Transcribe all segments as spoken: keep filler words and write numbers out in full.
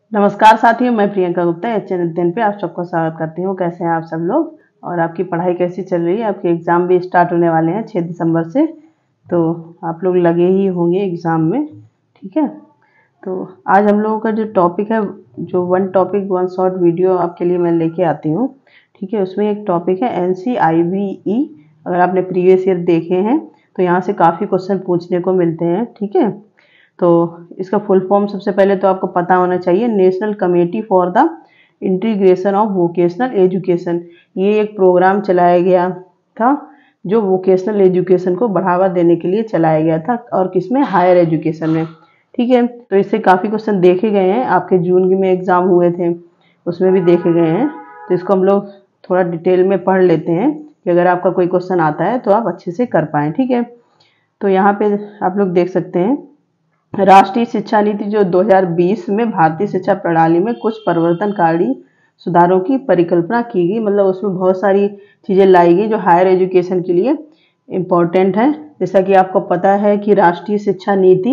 नमस्कार साथियों, मैं प्रियंका गुप्ता एच एन अध्ययन पे आप सबका स्वागत करती हूँ। कैसे हैं आप सब लोग और आपकी पढ़ाई कैसी चल रही है? आपके एग्ज़ाम भी स्टार्ट होने वाले हैं छह दिसंबर से, तो आप लोग लगे ही होंगे एग्ज़ाम में। ठीक है, तो आज हम लोगों का जो टॉपिक है, जो one topic one short video आपके लिए मैं लेके आती हूँ। ठीक है, उसमें एक टॉपिक है एन सी आई वी ई। अगर आपने प्रीवियस ईयर देखे हैं तो यहाँ से काफ़ी क्वेश्चन पूछने को मिलते हैं। ठीक है, तो इसका फुल फॉर्म सबसे पहले तो आपको पता होना चाहिए, national committee for the integration of vocational education. ये एक प्रोग्राम चलाया गया था जो वोकेशनल एजुकेशन को बढ़ावा देने के लिए चलाया गया था, और किसमें? हायर एजुकेशन में। ठीक है, तो इससे काफ़ी क्वेश्चन देखे गए हैं, आपके जून में एग्ज़ाम हुए थे उसमें भी देखे गए हैं। तो इसको हम लोग थोड़ा डिटेल में पढ़ लेते हैं कि अगर आपका कोई क्वेश्चन आता है तो आप अच्छे से कर पाएँ। ठीक है, तो यहाँ पे आप लोग देख सकते हैं, राष्ट्रीय शिक्षा नीति जो दो हज़ार बीस में भारतीय शिक्षा प्रणाली में कुछ परिवर्तनकारी सुधारों की परिकल्पना की गई। मतलब उसमें बहुत सारी चीज़ें लाई गई जो हायर एजुकेशन के लिए इम्पोर्टेंट है। जैसा कि आपको पता है कि राष्ट्रीय शिक्षा नीति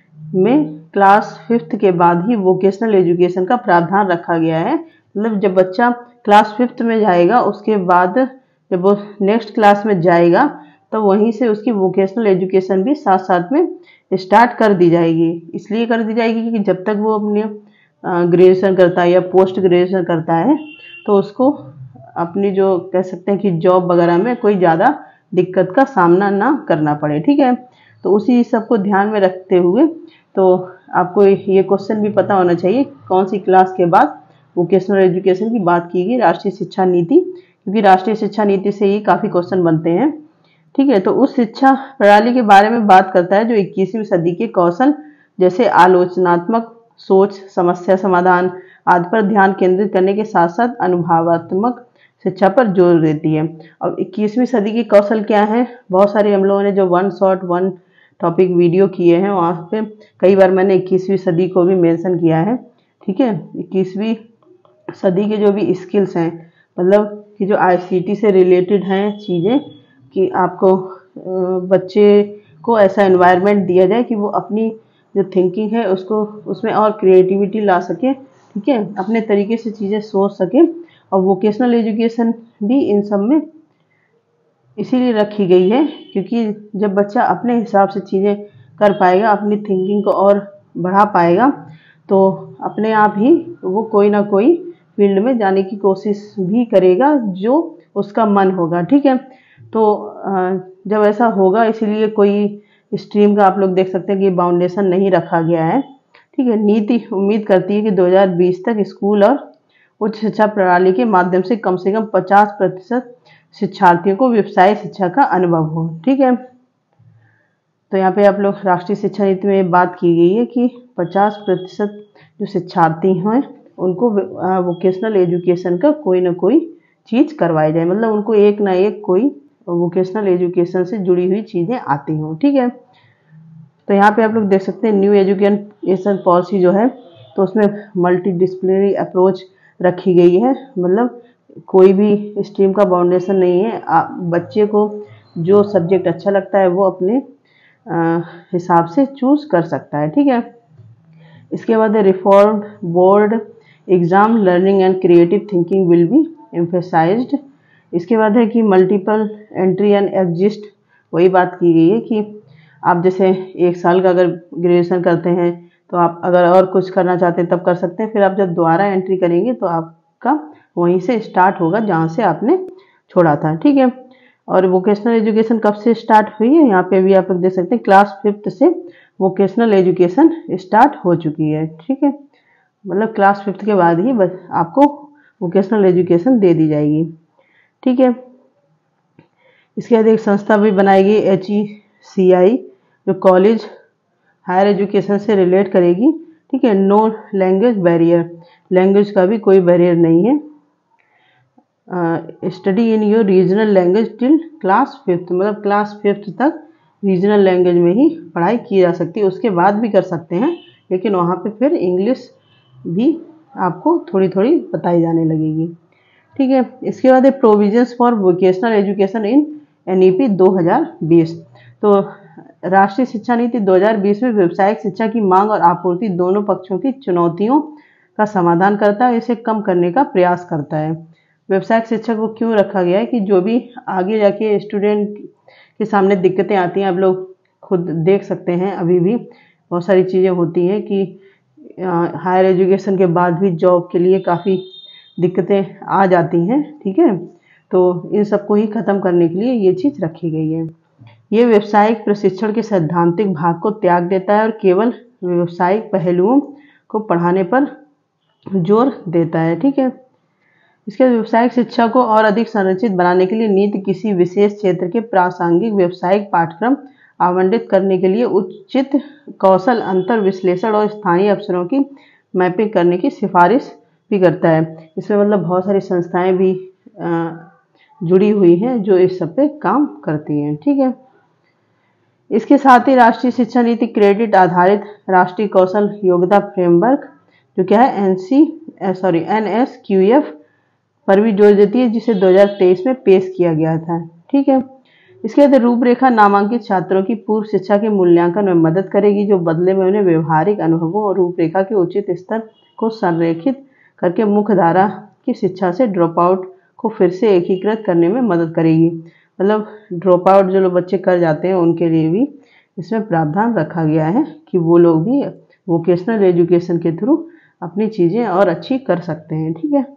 में क्लास फिफ्थ के बाद ही वोकेशनल एजुकेशन का प्रावधान रखा गया है। मतलब जब बच्चा क्लास फिफ्थ में जाएगा, उसके बाद जब वो नेक्स्ट क्लास में जाएगा तो वहीं से उसकी वोकेशनल एजुकेशन भी साथ साथ में स्टार्ट कर दी जाएगी। इसलिए कर दी जाएगी कि जब तक वो अपने ग्रेजुएशन करता है या पोस्ट ग्रेजुएशन करता है तो उसको अपनी जो कह सकते हैं कि जॉब वगैरह में कोई ज़्यादा दिक्कत का सामना ना करना पड़े। ठीक है, तो उसी सबको ध्यान में रखते हुए तो आपको ये क्वेश्चन भी पता होना चाहिए कौन सी क्लास के बाद वोकेशनल एजुकेशन की बात की गई राष्ट्रीय शिक्षा नीति, क्योंकि राष्ट्रीय शिक्षा नीति से ही काफ़ी क्वेश्चन बनते हैं। ठीक है, तो उस शिक्षा प्रणाली के बारे में बात करता है जो इक्कीसवीं सदी के कौशल जैसे आलोचनात्मक सोच, समस्या समाधान आदि पर ध्यान केंद्रित करने के साथ साथ अनुभवात्मक शिक्षा पर जोर देती है। अब इक्कीसवीं सदी के कौशल क्या है? बहुत सारे हम लोगों ने जो one shot one topic video किए हैं वहाँ पे कई बार मैंने इक्कीसवीं सदी को भी मेंशन किया है। ठीक है, इक्कीसवीं सदी के जो भी स्किल्स हैं, मतलब कि जो आई सी टी से रिलेटेड हैं चीज़ें, कि आपको बच्चे को ऐसा एनवायरनमेंट दिया जाए कि वो अपनी जो थिंकिंग है उसको उसमें और क्रिएटिविटी ला सके। ठीक है, अपने तरीके से चीज़ें सोच सके। और वोकेशनल एजुकेशन भी इन सब में इसीलिए रखी गई है क्योंकि जब बच्चा अपने हिसाब से चीज़ें कर पाएगा, अपनी थिंकिंग को और बढ़ा पाएगा, तो अपने आप ही वो कोई ना कोई फील्ड में जाने की कोशिश भी करेगा जो उसका मन होगा। ठीक है, तो जब ऐसा होगा, इसीलिए कोई स्ट्रीम का आप लोग देख सकते हैं कि बाउंडेशन नहीं रखा गया है। ठीक है, नीति उम्मीद करती है कि दो हज़ार बीस तक स्कूल और उच्च शिक्षा प्रणाली के माध्यम से कम से कम पचास प्रतिशत शिक्षार्थियों को व्यवसाय शिक्षा का अनुभव हो। ठीक है, तो यहाँ पे आप लोग राष्ट्रीय शिक्षा नीति में बात की गई है कि पचास प्रतिशत जो शिक्षार्थी हैं उनको वोकेशनल एजुकेशन का कोई ना कोई चीज़ करवाई जाए, मतलब उनको एक ना एक कोई वोकेशनल एजुकेशन से जुड़ी हुई चीज़ें आती हों। ठीक है, तो यहाँ पे आप लोग देख सकते हैं न्यू एजुकेशन पॉलिसी जो है, तो उसमें मल्टी डिसिप्लिनरी अप्रोच रखी गई है। मतलब कोई भी स्ट्रीम का बाउंडेशन नहीं है, आ, बच्चे को जो सब्जेक्ट अच्छा लगता है वो अपने हिसाब से चूज़ कर सकता है। ठीक है, इसके बाद reformed board exam learning and creative thinking will be emphasised. इसके बाद है कि मल्टीपल एंट्री एंड एग्जिस्ट, वही बात की गई है कि आप जैसे एक साल का अगर ग्रेजुएशन करते हैं तो आप अगर और कुछ करना चाहते हैं तब कर सकते हैं, फिर आप जब दोबारा एंट्री करेंगे तो आपका वहीं से स्टार्ट होगा जहाँ से आपने छोड़ा था। ठीक है, और वोकेशनल एजुकेशन कब से स्टार्ट हुई है? यहाँ पे भी आप लोग देख सकते हैं क्लास फिफ्थ से वोकेशनल एजुकेशन स्टार्ट हो चुकी है। ठीक है, मतलब क्लास फिफ्थ के बाद ही बस आपको वोकेशनल एजुकेशन दे दी जाएगी। ठीक है, इसके बाद एक संस्था भी बनाई गई एच ई सी आई जो कॉलेज हायर एजुकेशन से रिलेट करेगी। ठीक है, नो लैंग्वेज बैरियर, लैंग्वेज का भी कोई बैरियर नहीं है। Study in your regional language till class fifth, मतलब क्लास फिफ्थ तक रीजनल लैंग्वेज में ही पढ़ाई की जा सकती है, उसके बाद भी कर सकते हैं, लेकिन वहाँ पे फिर इंग्लिश भी आपको थोड़ी थोड़ी बताई जाने लगेगी। ठीक है, इसके बाद है provisions for vocational education in N E P दो हज़ार बीस। तो राष्ट्रीय शिक्षा नीति दो हज़ार बीस में व्यावसायिक शिक्षा की मांग और आपूर्ति दोनों पक्षों की चुनौतियों का समाधान करता है, इसे कम करने का प्रयास करता है। व्यावसायिक शिक्षा को क्यों रखा गया है कि जो भी आगे जाके स्टूडेंट के सामने दिक्कतें आती हैं, आप लोग खुद देख सकते हैं, अभी भी बहुत सारी चीज़ें होती हैं कि हायर एजुकेशन के बाद भी जॉब के लिए काफ़ी दिक्कतें आ जाती हैं। ठीक है, तो इन सबको ही ख़त्म करने के लिए ये चीज़ रखी गई है। ये व्यावसायिक प्रशिक्षण के सैद्धांतिक भाग को त्याग देता है और केवल व्यावसायिक पहलुओं को पढ़ाने पर जोर देता है। ठीक है, इसके व्यावसायिक शिक्षा को और अधिक संरचित बनाने के लिए नीति किसी विशेष क्षेत्र के प्रासंगिक व्यावसायिक पाठ्यक्रम आवंटित करने के लिए उचित कौशल, अंतर विश्लेषण और स्थानीय अवसरों की मैपिंग करने की सिफारिश भी करता है। इसमें मतलब बहुत सारी संस्थाएं भी आ, जुड़ी हुई हैं जो इस सब पे काम करती हैं। ठीक है, इसके साथ ही राष्ट्रीय शिक्षा नीति क्रेडिट आधारित राष्ट्रीय कौशल योग्यता फ्रेमवर्क जो क्या है N C sorry N S Q F पर भी जोर देती है, जिसे दो हज़ार तेईस में पेश किया गया था। ठीक है, इसके बाद रूपरेखा नामांकित छात्रों की पूर्व शिक्षा के मूल्यांकन में मदद करेगी, जो बदले में उन्हें व्यवहारिक अनुभवों और रूपरेखा के उचित स्तर को संरेखित करके मुख्य धारा की शिक्षा से ड्रॉप आउट को फिर से एकीकृत करने में मदद करेगी। मतलब ड्रॉप आउट जो लोग बच्चे कर जाते हैं उनके लिए भी इसमें प्रावधान रखा गया है कि वो लोग भी वोकेशनल एजुकेशन के थ्रू अपनी चीज़ें और अच्छी कर सकते हैं। ठीक है,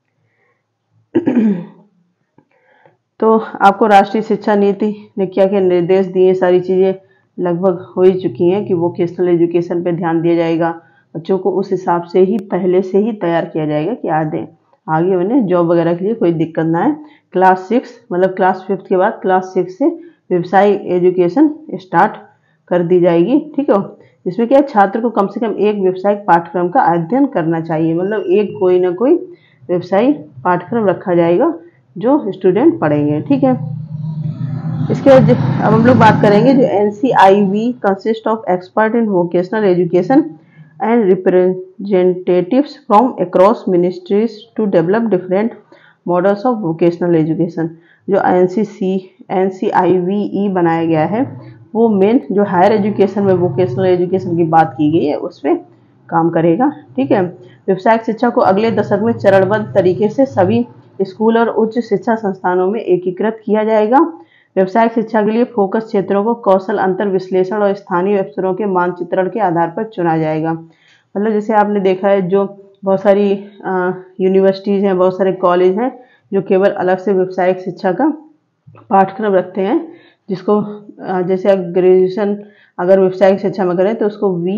तो आपको राष्ट्रीय शिक्षा नीति ने क्या क्या निर्देश दिए, सारी चीज़ें लगभग हो ही चुकी हैं कि वोकेशनल एजुकेशन पे ध्यान दिया जाएगा, बच्चों को उस हिसाब से ही पहले से ही तैयार किया जाएगा कि आगे आगे उन्हें जॉब वगैरह के लिए कोई दिक्कत ना है। क्लास सिक्स मतलब क्लास फिफ्थ के बाद क्लास सिक्स से व्यवसायिक एजुकेशन स्टार्ट कर दी जाएगी। ठीक है, इसमें क्या है छात्र को कम से कम एक व्यवसायिक पाठ्यक्रम का अध्ययन करना चाहिए, मतलब एक कोई ना कोई व्यवसायिक पाठ्यक्रम रखा जाएगा जो स्टूडेंट पढ़ेंगे। ठीक है, इसके बाद अब हम लोग बात करेंगे जो N C I V consist of expert in vocational education and representatives from across ministries to develop different models of vocational education। जो N C C N C I V E बनाया गया है वो मेन जो higher education में vocational education की बात की गई है उस पर काम करेगा। ठीक है, व्यावसायिक शिक्षा को अगले दशक में चरणबद्ध तरीके से सभी स्कूल और उच्च शिक्षा संस्थानों में एकीकृत किया जाएगा। व्यावसायिक शिक्षा के लिए फोकस क्षेत्रों को कौशल, अंतर विश्लेषण और स्थानीय अवसरों के मानचित्रण के आधार पर चुना जाएगा। मतलब जैसे आपने देखा है जो बहुत सारी यूनिवर्सिटीज़ हैं, बहुत सारे कॉलेज हैं जो केवल अलग से व्यावसायिक शिक्षा का पाठ्यक्रम रखते हैं, जिसको आ, जैसे आप ग्रेजुएशन अगर व्यावसायिक शिक्षा में करें तो उसको वी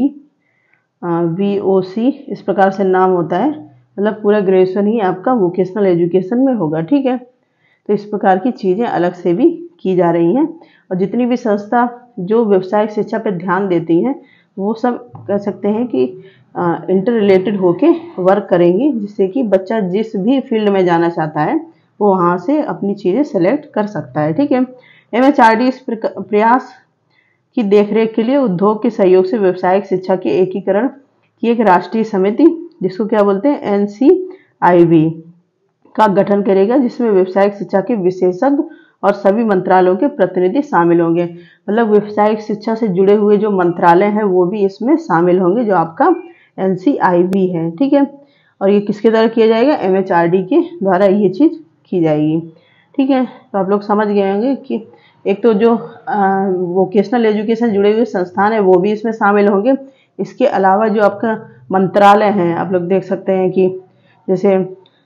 वी ओ सी इस प्रकार से नाम होता है, मतलब पूरा ग्रेजुएशन ही आपका वोकेशनल एजुकेशन में होगा। ठीक है, तो इस प्रकार की चीज़ें अलग से भी की जा रही हैं और जितनी भी संस्था जो व्यावसायिक शिक्षा पर ध्यान देती हैं वो सब कह सकते हैं कि इंटर रिलेटेड होके वर्क करेंगी, जिससे कि बच्चा जिस भी फील्ड में जाना चाहता है वो वहाँ से अपनी चीज़ें सेलेक्ट कर सकता है। ठीक है, एम एच आर डी इस प्रयास की देखरेख के लिए उद्योग के सहयोग से व्यावसायिक शिक्षा के एकीकरण की एक राष्ट्रीय समिति जिसको क्या बोलते हैं एन सी आई वी का गठन करेगा, जिसमें व्यावसायिक शिक्षा के विशेषज्ञ और सभी मंत्रालयों के प्रतिनिधि शामिल होंगे। मतलब व्यावसायिक शिक्षा से जुड़े हुए जो मंत्रालय हैं वो भी इसमें शामिल होंगे जो आपका एन सी आई वी है। ठीक है, और ये किसके द्वारा किया जाएगा, एम एच आर डी के द्वारा ये चीज़ की जाएगी। ठीक है, तो आप लोग समझ गए होंगे कि एक तो जो वोकेशनल एजुकेशन जुड़े हुए संस्थान है वो भी इसमें शामिल होंगे। इसके अलावा जो आपका मंत्रालय हैं आप लोग देख सकते हैं कि जैसे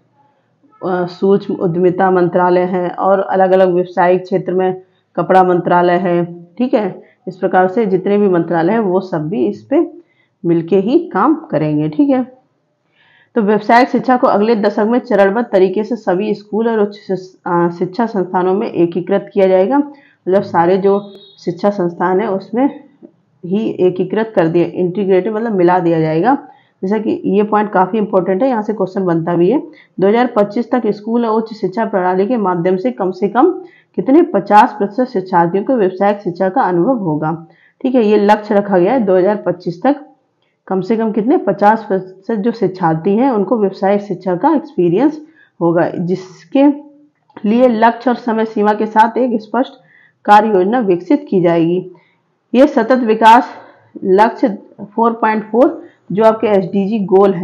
सूक्ष्म उद्यमिता मंत्रालय है और अलग अलग व्यावसायिक क्षेत्र में कपड़ा मंत्रालय है। ठीक है, इस प्रकार से जितने भी मंत्रालय हैं वो सब भी इस पे मिलके ही काम करेंगे। ठीक है, तो व्यावसायिक शिक्षा को अगले दशक में चरणबद्ध तरीके से सभी स्कूल और उच्च शिक्षा संस्थानों में एकीकृत किया जाएगा। मतलब सारे जो शिक्षा संस्थान है उसमें ही एकीकृत कर दिया, इंटीग्रेटेड मतलब मिला दिया जाएगा। जैसा कि ये पॉइंट काफ़ी इंपॉर्टेंट है, यहाँ से क्वेश्चन बनता भी है। दो हज़ार पच्चीस तक स्कूल और उच्च शिक्षा प्रणाली के माध्यम से कम से कम कितने पचास प्रतिशत शिक्षार्थियों को व्यावसायिक शिक्षा का अनुभव होगा। ठीक है, ये लक्ष्य रखा गया है दो हज़ार पच्चीस तक कम से कम कितने पचास प्रतिशत जो शिक्षार्थी हैं उनको व्यावसायिक शिक्षा का एक्सपीरियंस होगा, जिसके लिए लक्ष्य और समय सीमा के साथ एक स्पष्ट कार्य योजना विकसित की जाएगी। ये सतत विकास लक्ष्य चार पॉइंट चार जो आपके एस डी जी गोल हैं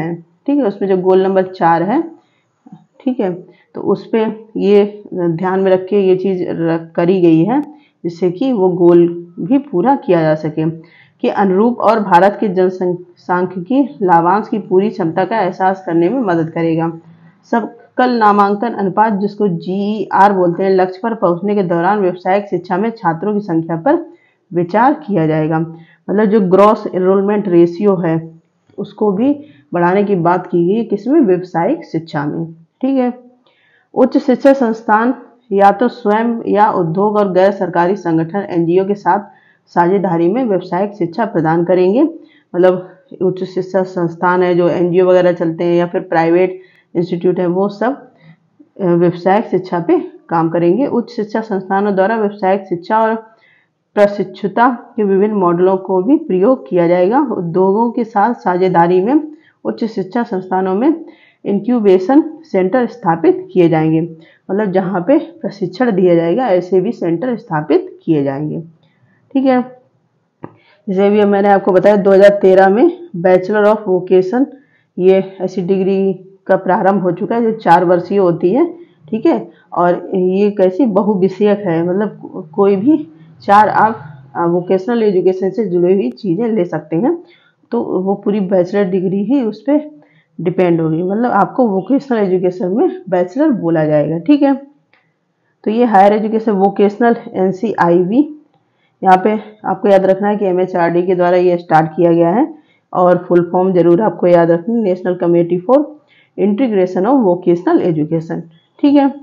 ठीक है, उसमें जो गोल नंबर चार है, ठीक है, तो उस पर ये ध्यान में रख के ये चीज़ करी गई है जिससे कि वो गोल भी पूरा किया जा सके कि अनुरूप और भारत के जनसांख्यिकी लाभांश की पूरी क्षमता का एहसास करने में मदद करेगा। सकल नामांकन अनुपात, जिसको जी ई आर बोलते हैं, लक्ष्य पर पहुंचने के दौरान व्यावसायिक शिक्षा में छात्रों की संख्या पर विचार किया जाएगा। मतलब जो ग्रॉस एनरोलमेंट रेशियो है उसको भी बढ़ाने की बात की गई है, किसमें? व्यावसायिक शिक्षा में। ठीक है, उच्च शिक्षा संस्थान या तो स्वयं या उद्योग और गैर सरकारी संगठन एन जी ओ के साथ साझेदारी में व्यावसायिक शिक्षा प्रदान करेंगे। मतलब उच्च शिक्षा संस्थान है जो एन जी ओ वगैरह चलते हैं या फिर प्राइवेट इंस्टीट्यूट है, वो सब व्यावसायिक शिक्षा पे काम करेंगे। उच्च शिक्षा संस्थानों द्वारा व्यावसायिक शिक्षा और प्रशिक्षुता के विभिन्न मॉडलों को भी प्रयोग किया जाएगा। उद्योगों के साथ साझेदारी में उच्च शिक्षा संस्थानों में इंक्यूबेशन सेंटर स्थापित किए जाएंगे। मतलब जहाँ पे प्रशिक्षण दिया जाएगा ऐसे भी सेंटर स्थापित किए जाएंगे। ठीक है, जैसे भी मैंने आपको बताया दो हज़ार तेरह में बैचलर ऑफ वोकेशन ये ऐसी डिग्री का प्रारंभ हो चुका है जो चार वर्षीय होती है। ठीक है, और ये कैसी बहुविषयक है, मतलब कोई भी चार आप वोकेशनल एजुकेशन से जुड़ी हुई चीज़ें ले सकते हैं, तो वो पूरी बैचलर डिग्री ही उस पर डिपेंड होगी। मतलब आपको वोकेशनल एजुकेशन में बैचलर बोला जाएगा। ठीक है, तो ये higher education vocational N C I V, यहाँ पे आपको याद रखना है कि एम एच आर डी के द्वारा ये स्टार्ट किया गया है और फुल फॉर्म जरूर आपको याद रखनी, national committee for integration of vocational education. ठीक है,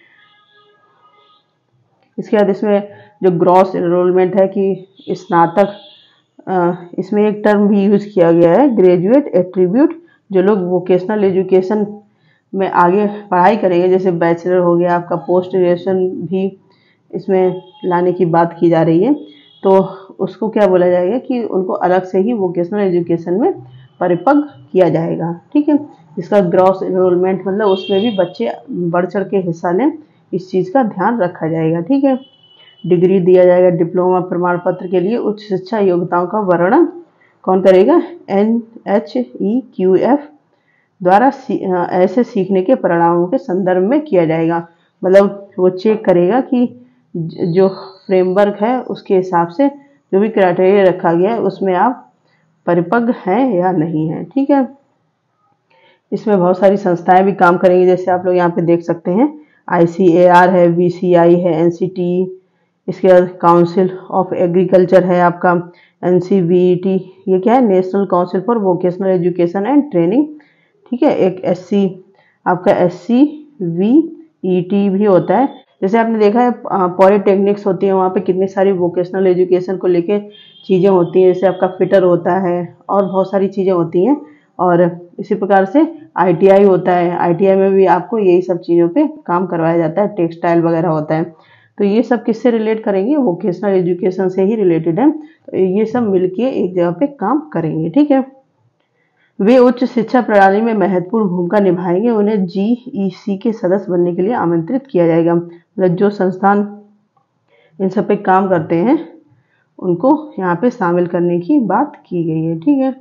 इसके बाद इसमें जो ग्रॉस एनरोलमेंट है कि स्नातक, इसमें एक टर्म भी यूज किया गया है ग्रेजुएट एट्रीब्यूट। जो लोग वोकेशनल एजुकेशन में आगे पढ़ाई करेंगे, जैसे बैचलर हो गया आपका, पोस्ट ग्रेजुएशन भी इसमें लाने की बात की जा रही है, तो उसको क्या बोला जाएगा कि उनको अलग से ही वोकेशनल एजुकेशन में परिपक्व किया जाएगा। ठीक है, इसका ग्रॉस एनरोलमेंट मतलब उसमें भी बच्चे बढ़ चढ़ के हिस्सा लें, इस चीज़ का ध्यान रखा जाएगा। ठीक है, डिग्री दिया जाएगा। डिप्लोमा प्रमाण पत्र के लिए उच्च शिक्षा योग्यताओं का वर्णन कौन करेगा? N H E Q F द्वारा सी, ऐसे सीखने के परिणामों के संदर्भ में किया जाएगा। मतलब वो चेक करेगा कि जो फ्रेमवर्क है उसके हिसाब से जो भी क्राइटेरिया रखा गया है उसमें आप परिपक्व हैं या नहीं हैं। ठीक है, इसमें बहुत सारी संस्थाएं भी काम करेंगी, जैसे आप लोग यहाँ पे देख सकते हैं आई सी ए आर है, वी सी आई है, एन सी टी ई, इसके बाद काउंसिल ऑफ एग्रीकल्चर है आपका, N C V E T, ये क्या है? National council for vocational education and training. ठीक है, एक एस सी आपका S C V E T भी होता है। जैसे आपने देखा है पॉलीटेक्निक्स होती है, वहाँ पे कितनी सारी वोकेशनल एजुकेशन को लेके चीज़ें होती हैं, जैसे आपका फिटर होता है और बहुत सारी चीज़ें होती हैं। और इसी प्रकार से आई टी आई होता है, आई टी आई में भी आपको यही सब चीज़ों पे काम करवाया जाता है, टेक्सटाइल वगैरह होता है। तो ये सब किससे रिलेट करेंगे? वोकेशनल एजुकेशन से ही रिलेटेड है, तो ये सब मिलके एक जगह पे काम करेंगे। ठीक है, वे उच्च शिक्षा प्रणाली में महत्वपूर्ण भूमिका निभाएंगे, उन्हें जी ई सी के सदस्य बनने के लिए आमंत्रित किया जाएगा। मतलब जो संस्थान इन सब पे काम करते हैं उनको यहाँ पे शामिल करने की बात की गई है। ठीक है,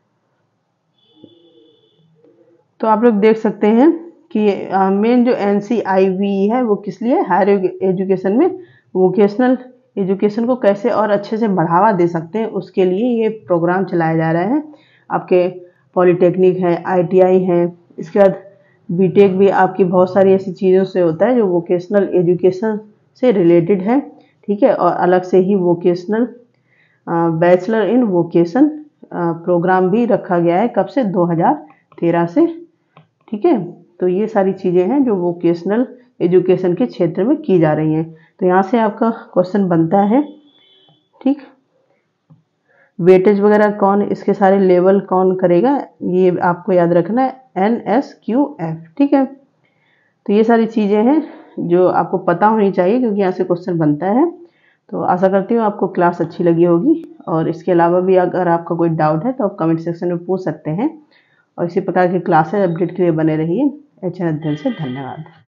तो आप लोग देख सकते हैं कि मेन जो एन सी आई वी है वो किस लिए? हायर एजुकेशन में वोकेशनल एजुकेशन को कैसे और अच्छे से बढ़ावा दे सकते हैं उसके लिए ये प्रोग्राम चलाया जा रहा है। आपके पॉलीटेक्निक है, आई टी आई है, इसके बाद बी टेक भी आपकी बहुत सारी ऐसी चीज़ों से होता है जो वोकेशनल एजुकेशन से रिलेटेड है। ठीक है, और अलग से ही vocational bachelor in vocation programme भी रखा गया है, कब से? दो हज़ार तेरह से। ठीक है, तो ये सारी चीज़ें हैं जो वोकेशनल एजुकेशन के क्षेत्र में की जा रही हैं। तो यहाँ से आपका क्वेश्चन बनता है। ठीक, वेटेज वगैरह कौन, इसके सारे लेवल कौन करेगा, ये आपको याद रखना है, एन एस क्यू एफ। ठीक है, तो ये सारी चीज़ें हैं जो आपको पता होनी चाहिए क्योंकि यहाँ से क्वेश्चन बनता है। तो आशा करती हूँ आपको क्लास अच्छी लगी होगी, और इसके अलावा भी अगर आपका कोई डाउट है तो आप कमेंट सेक्शन में पूछ सकते हैं। और इसी प्रकार की क्लासेस अपडेट के लिए बने रहिए। एच एन अध्ययन से धन्यवाद।